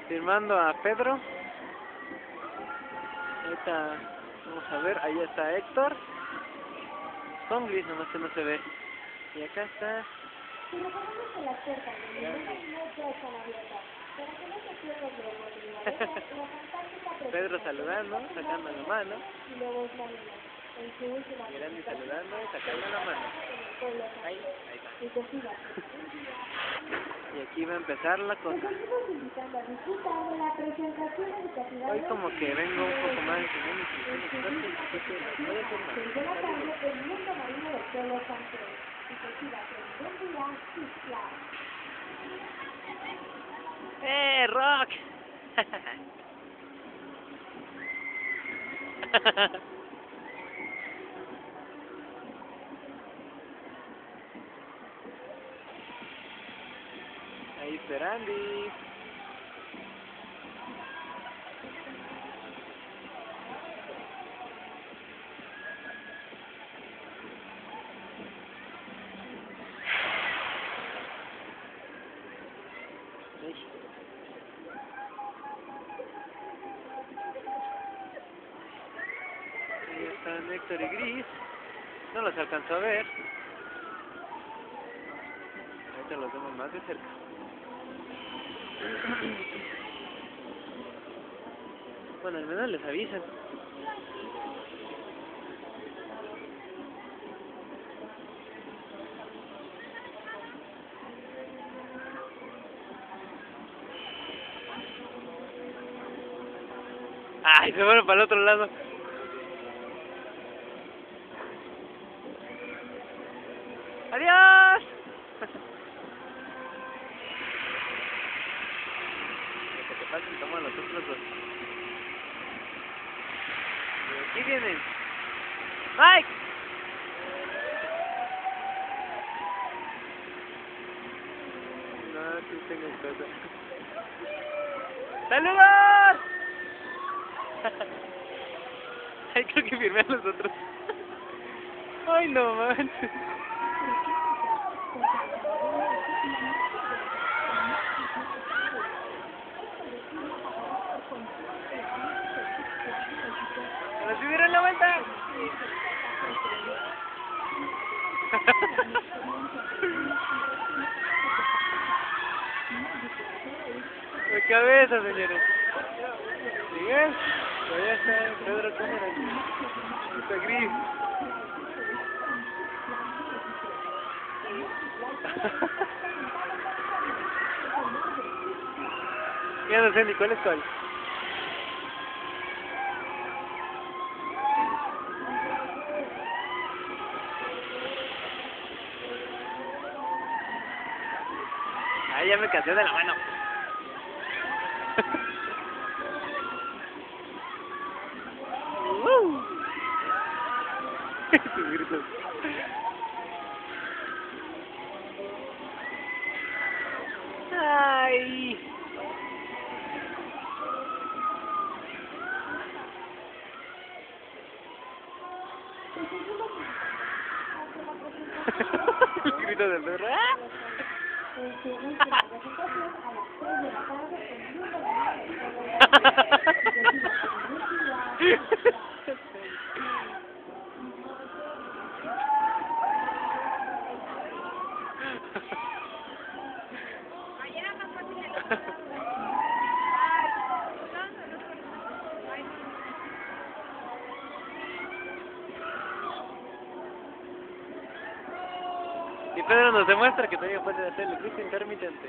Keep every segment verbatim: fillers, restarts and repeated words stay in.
firmando a Pedro. Ahorita vamos a ver, ahí está Héctor. Con gris, nomás que no se ve. Y acá está. Si lo ponemos en las puertas de ninguna no ya están abiertas. Para que no se pierda la oportunidad, la fantástica Pedro saludando, sacando la mano. y luego es la niña. En su última Mirandi saludando, sacando la mano. Ahí, ahí va. y que siga. Y aquí va a empezar la cosa. Los seguimos invitando a disfrutar de la presentación educativa. Hoy como que vengo un poco más enseñando y voy a hacer más. Desde la tarde, el mundo marino de Polo Santos. Y que siga con buen día, Isla. ¡Eh, Rock! Ahí está Andy. Ahí están Héctor y Gris. No los alcanzó a ver. Ahorita los vemos más de cerca. Bueno, al menos les avisan. ¡Ay, se fueron para el otro lado! ¡Adiós! Lo que pasen, toman los otros dos. Y aquí vienen. ¡Mike! No, sí tengo cosa. ¡Saludos! Ay, creo que firmé a los otros. Ay, no manches. ¡Nos dieron la vuelta! De cabeza, señores. Miguel, todavía está Pedro Cámara aquí. Está Gris. Ya no sé ni cuál es cuál. Ahí ya me cansé de la mano. uh. Tus gritos. Ay. El grito del perro. Y Pedro nos demuestra que todavía puede hacer el grito intermitente.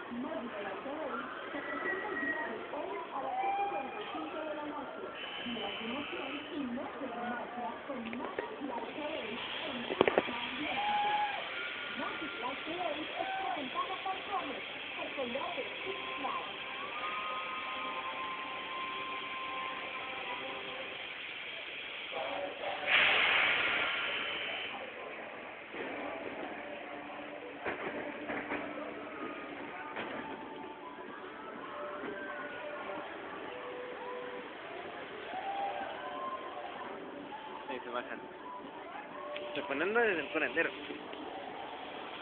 A las ocho cuarenta y cinco de la noche. Ahí se bajan. Se ponen desde el curandero.